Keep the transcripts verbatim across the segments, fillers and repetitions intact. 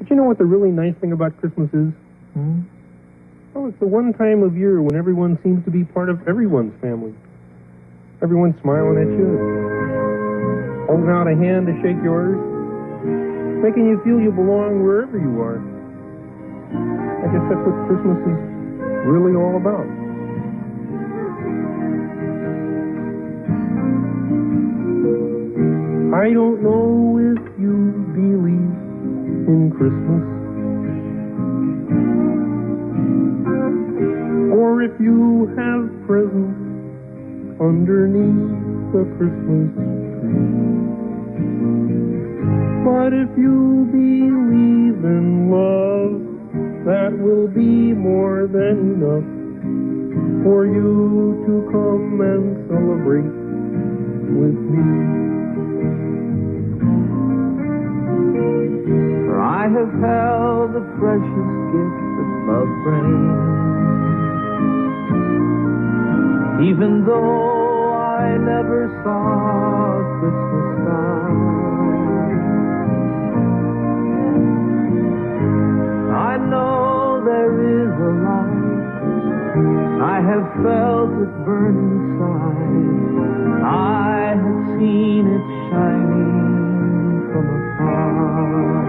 But you know what the really nice thing about Christmas is? Hmm? Oh, it's the one time of year when everyone seems to be part of everyone's family. Everyone's smiling at you, holding out a hand to shake yours, making you feel you belong wherever you are. I guess that's what Christmas is really all about. I don't know if you believe in Christmas, or if you have presents underneath the Christmas tree. But if you believe in love, that will be more than enough for you to come and celebrate with me. For I have held the precious gift that love brings, even though I never saw a Christmas star. I know there is a light, I have felt it burn inside, I have seen it shining from afar.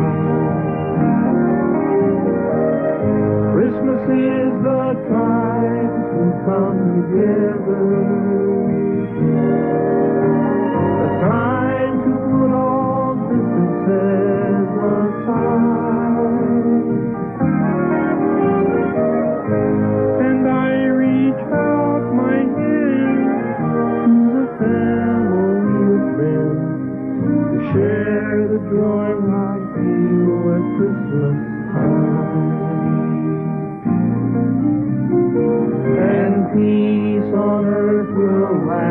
Christmas is the time to come together, the time to put all differences aside. And I reach out my hand to the family of men to share the joy I feel at Christmas time. And peace on earth will last